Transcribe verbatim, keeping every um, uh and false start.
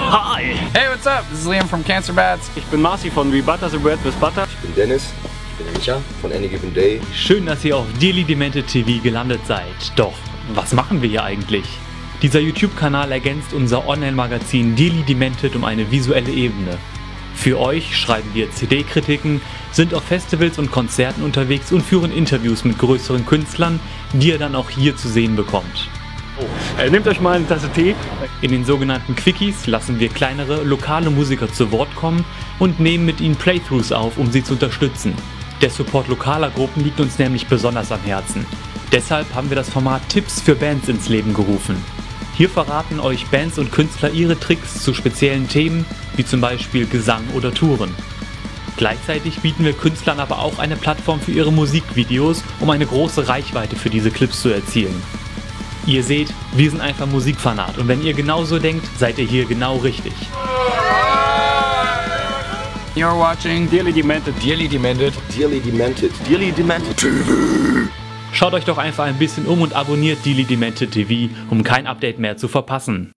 Hi! Hey, what's up? This is Liam from Cancer Bats. Ich bin Marcy von We Butter the Bread with Butter. Ich bin Dennis. Ich bin der Micha von Any Given Day. Schön, dass ihr auf Dearly Demented T V gelandet seid. Doch, was machen wir hier eigentlich? Dieser YouTube-Kanal ergänzt unser Online-Magazin Dearly Demented um eine visuelle Ebene. Für euch schreiben wir C D-Kritiken, sind auf Festivals und Konzerten unterwegs und führen Interviews mit größeren Künstlern, die ihr dann auch hier zu sehen bekommt. Oh, äh, nehmt euch mal eine Tasse Tee. In den sogenannten Quickies lassen wir kleinere, lokale Musiker zu Wort kommen und nehmen mit ihnen Playthroughs auf, um sie zu unterstützen. Der Support lokaler Gruppen liegt uns nämlich besonders am Herzen. Deshalb haben wir das Format Tipps für Bands ins Leben gerufen. Hier verraten euch Bands und Künstler ihre Tricks zu speziellen Themen, wie zum Beispiel Gesang oder Touren. Gleichzeitig bieten wir Künstlern aber auch eine Plattform für ihre Musikvideos, um eine große Reichweite für diese Clips zu erzielen. Ihr seht, wir sind einfach Musikfanat und wenn ihr genauso denkt, seid ihr hier genau richtig. You're watching Dearly Demented. Dearly Demented. Dearly Demented. Dearly Demented T V. Schaut euch doch einfach ein bisschen um und abonniert Dearly Demented T V, um kein Update mehr zu verpassen.